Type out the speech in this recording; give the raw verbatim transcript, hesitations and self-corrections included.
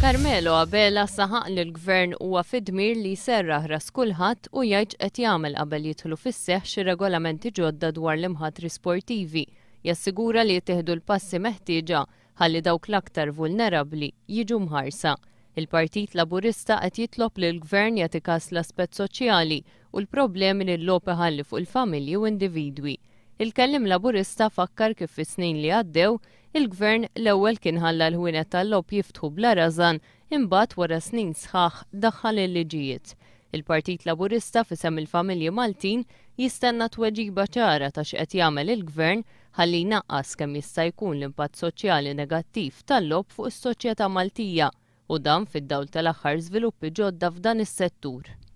Carmelo Abela saħaq li l-Gvern huwa fid-dmir li jserraħ ras kulħadd u jgħid qed jagħmel qabel jidħlu fis-seħħ xi regolamenti ġodda dwar l-imħattri sportivi. Jassigura li jittieħdu l-passi meħtieġa ħalli dawk l-aktar vulnerabbli jiġu mħarsa. Il-Partit Laburista qed jitlob li l-Gvern jagħti każ l-aspett soċjali u l-problemi li l-logħob iħalli fuq il-familji u individwi. Il-kellim Laburista fakkar kif fis-snin li għaddew il-Gvern l-ewwel kien ħalla l-ħwienet tal-logħob jiftħu bla rażan imbagħad wara snin sħaħ daħħal il-liġijiet. Il-Partit Laburista fisem il-familji Maltin jistenna tweġiba ċara ta' x'qed jagħmel il-Gvern ħalli jnaqqas kemm jista' jkun l-impatt soċjali negattiv tal-logħob fuq is-soċjetà Maltija u dan fid-dawl tal-aħħar żviluppi ġodda f'dan is-settur.